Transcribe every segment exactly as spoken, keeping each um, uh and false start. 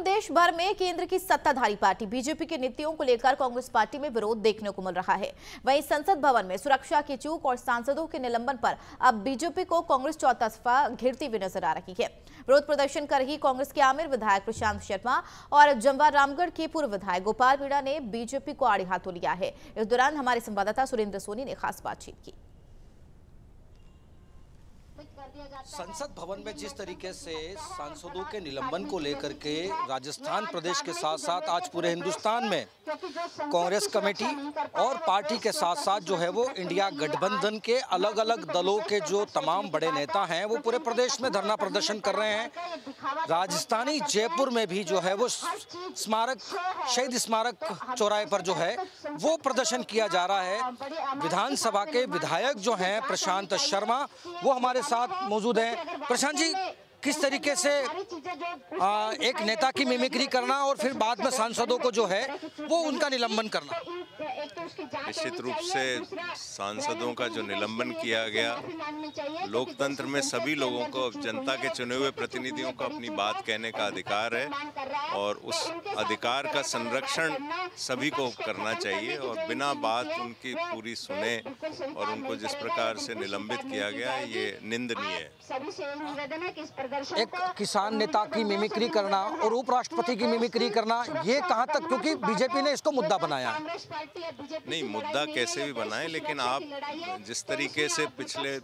देश भर में केंद्र की सत्ताधारी पार्टी बीजेपी की नीतियों को लेकर कांग्रेस पार्टी में विरोध देखने को मिल रहा है। वहीं संसद भवन में सुरक्षा की चूक और सांसदों के निलंबन पर अब बीजेपी को कांग्रेस चौतरफा घेरती हुई नजर आ रही है। विरोध प्रदर्शन कर रही कांग्रेस के आमिर विधायक प्रशांत शर्मा और जमवार रामगढ़ के पूर्व विधायक गोपाल मीणा ने बीजेपी को आड़े हाथों लिया है। इस दौरान हमारे संवाददाता सुरेंद्र सोनी ने खास बातचीत की। संसद भवन में जिस तरीके से सांसदों के निलंबन को लेकर के राजस्थान प्रदेश के साथ साथ आज पूरे हिंदुस्तान में कांग्रेस कमेटी और पार्टी के साथ साथ जो है वो इंडिया गठबंधन के अलग अलग दलों के जो तमाम बड़े नेता हैं वो पूरे प्रदेश में धरना प्रदर्शन कर रहे हैं। राजधानी जयपुर में भी जो है वो स्मारक शहीद स्मारक चौराहे पर जो है वो प्रदर्शन किया जा रहा है। विधानसभा के विधायक जो हैं प्रशांत शर्मा वो हमारे साथ मौजूद हैं। प्रशांत जी, किस तरीके से आ, एक नेता की मिमिक्री करना और फिर बाद में सांसदों को जो है वो उनका निलंबन करना? निश्चित रूप से सांसदों का जो निलंबन किया गया, लोकतंत्र में सभी लोगों को, जनता के चुने हुए प्रतिनिधियों को अपनी बात कहने का अधिकार है और उस अधिकार का संरक्षण सभी को करना चाहिए और बिना बात उनकी पूरी सुने और उनको जिस प्रकार से निलंबित किया गया ये निंदनीय है। एक किसान नेता की मिमिक्री करना और उपराष्ट्रपति की मिमिक्री करना, ये कहां तक, क्योंकि बीजेपी ने इसको मुद्दा बनाया है? नहीं, मुद्दा कैसे भी बनाए, लेकिन आप जिस तरीके से पिछले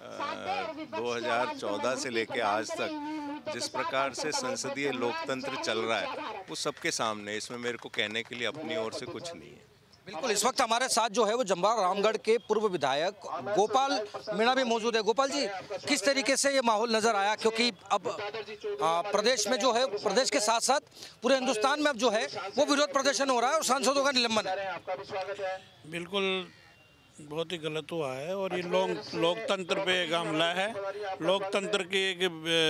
दो हज़ार चौदह से लेकर आज तक जिस प्रकार से संसदीय लोकतंत्र चल रहा है वो सबके सामने, इसमें मेरे को कहने के लिए अपनी ओर से कुछ नहीं है। बिल्कुल, इस वक्त हमारे साथ जो है वो जमवार रामगढ़ के पूर्व विधायक गोपाल मीणा भी मौजूद है। गोपाल जी, किस तरीके से ये माहौल नजर आया, क्योंकि अब आ, प्रदेश में जो है, प्रदेश के साथ साथ पूरे हिंदुस्तान में अब जो है वो विरोध प्रदर्शन हो रहा है और सांसदों का निलंबन है? बिल्कुल बहुत ही गलत हुआ है और ये लोग लोकतंत्र पे एक हमला है। लोकतंत्र की एक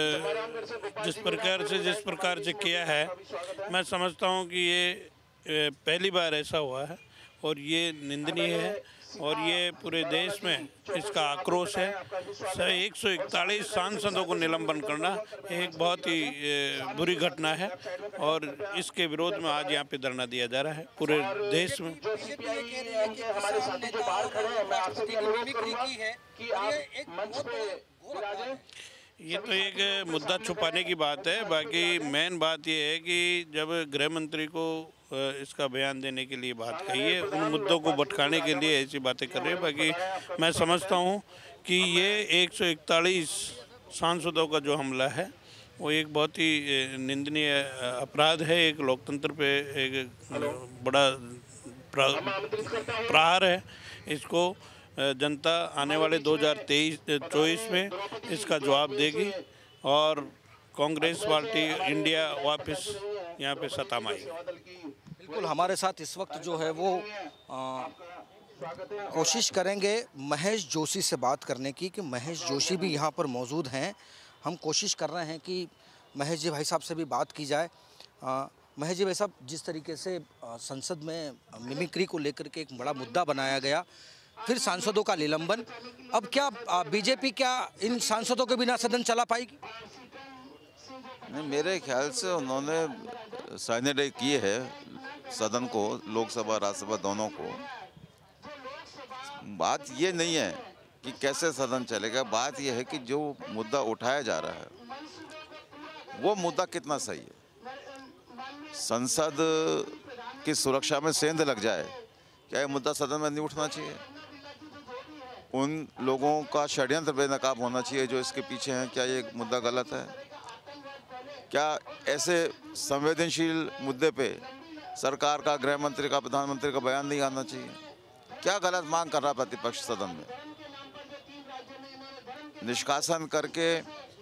जिस प्रकार से जिस प्रकार से किया है, मैं समझता हूँ कि ये पहली बार ऐसा हुआ है और ये निंदनीय है और ये पूरे देश में इसका आक्रोश है। एक सौ इकतालीस सांसदों को निलंबन करना एक बहुत ही बुरी घटना है और इसके विरोध में आज यहाँ पे धरना दिया जा रहा है पूरे देश में। ये तो एक मुद्दा छुपाने की बात है। बाकी मेन बात ये है कि जब गृह मंत्री को इसका बयान देने के लिए बात कही है, उन मुद्दों को भटकाने के लिए ऐसी बातें कर रहे हैं। बाकी मैं समझता हूँ कि ये एक सौ इकतालीस सांसदों का जो हमला है वो एक बहुत ही निंदनीय अपराध है, एक लोकतंत्र पे एक बड़ा प्रहार है। इसको जनता आने वाले दो हज़ार तेईस चौबीस में इसका जवाब देगी और कांग्रेस पार्टी इंडिया वापस यहाँ पे सत्ता में आएगी। बिल्कुल, हमारे साथ इस वक्त जो है वो आ, कोशिश करेंगे महेश जोशी से बात करने की, कि महेश जोशी भी यहाँ पर मौजूद हैं। हम कोशिश कर रहे हैं कि महेश जी भाई साहब से भी बात की जाए। आ, महेश जी भाई साहब, जिस तरीके से आ, संसद में मिमिक्री को लेकर के एक बड़ा मुद्दा बनाया गया, फिर सांसदों का निलंबन, अब क्या बीजेपी क्या इन सांसदों के बिना सदन चला पाएगी? नहीं, मेरे ख्याल से उन्होंने सैनिटाइज किए है सदन को, लोकसभा राज्यसभा दोनों को। बात ये नहीं है कि कैसे सदन चलेगा, बात ये है कि जो मुद्दा उठाया जा रहा है वो मुद्दा कितना सही है। संसद की सुरक्षा में सेंध लग जाए, क्या ये मुद्दा सदन में नहीं उठना चाहिए? उन लोगों का षड्यंत्र बेनकाब होना चाहिए जो इसके पीछे हैं। क्या ये मुद्दा गलत है? क्या ऐसे संवेदनशील मुद्दे पे सरकार का, गृह मंत्री का, प्रधानमंत्री का बयान नहीं आना चाहिए? क्या गलत मांग कर रहा प्रतिपक्ष सदन में? निष्कासन करके,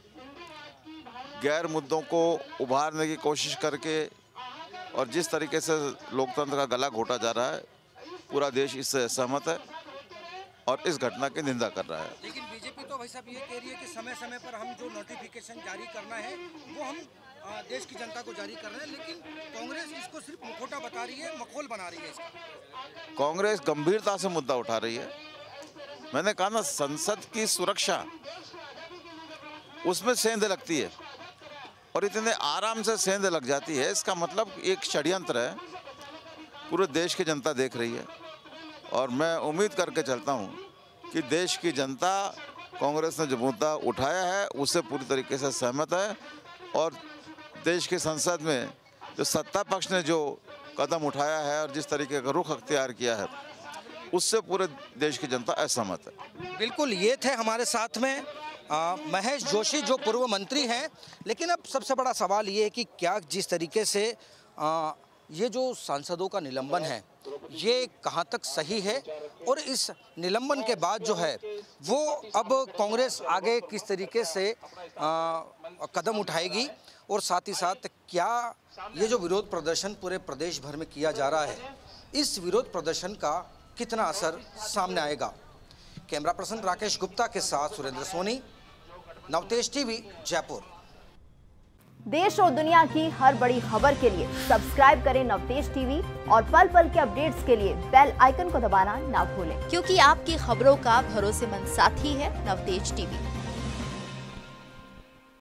गैर मुद्दों को उभारने की कोशिश करके और जिस तरीके से लोकतंत्र का गला घोटा जा रहा है, पूरा देश इससे सहमत है और इस घटना की निंदा कर रहा है। लेकिन बीजेपी तो भाई साहब ये कह रही है कि समय समय पर हम जो नोटिफिकेशन जारी करना है वो हम देश की जनता को जारी कर रहे हैं, लेकिन कांग्रेस इसको सिर्फ मुखौटा बता रही है, मखौल बना रही है इसका। कांग्रेस गंभीरता से मुद्दा उठा रही है। मैंने कहा ना, संसद की सुरक्षा उसमें सेंध लगती है और इतने आराम से सेंध लग जाती है, इसका मतलब एक षड्यंत्र है, पूरे देश की जनता देख रही है। और मैं उम्मीद करके चलता हूँ कि देश की जनता कांग्रेस ने जो मुद्दा उठाया है उससे पूरी तरीके से सहमत है, और देश की संसद में जो सत्ता पक्ष ने जो कदम उठाया है और जिस तरीके का रुख अख्तियार किया है उससे पूरे देश की जनता असहमत है। बिल्कुल, ये थे हमारे साथ में आ, महेश जोशी जो पूर्व मंत्री हैं। लेकिन अब सबसे बड़ा सवाल ये है कि क्या जिस तरीके से आ, ये जो सांसदों का निलंबन है ये कहाँ तक सही है, और इस निलंबन के बाद जो है वो अब कांग्रेस आगे किस तरीके से आ, कदम उठाएगी, और साथ ही साथ क्या ये जो विरोध प्रदर्शन पूरे प्रदेश भर में किया जा रहा है इस विरोध प्रदर्शन का कितना असर सामने आएगा। कैमरा पर्सन राकेश गुप्ता के साथ सुरेंद्र सोनी, नवतेज टीवी, जयपुर। देश और दुनिया की हर बड़ी खबर के लिए सब्सक्राइब करें नवतेज टीवी और पल पल के अपडेट्स के लिए बेल आइकन को दबाना ना भूलें, क्योंकि आपकी खबरों का भरोसेमंद साथी है नवतेज टीवी।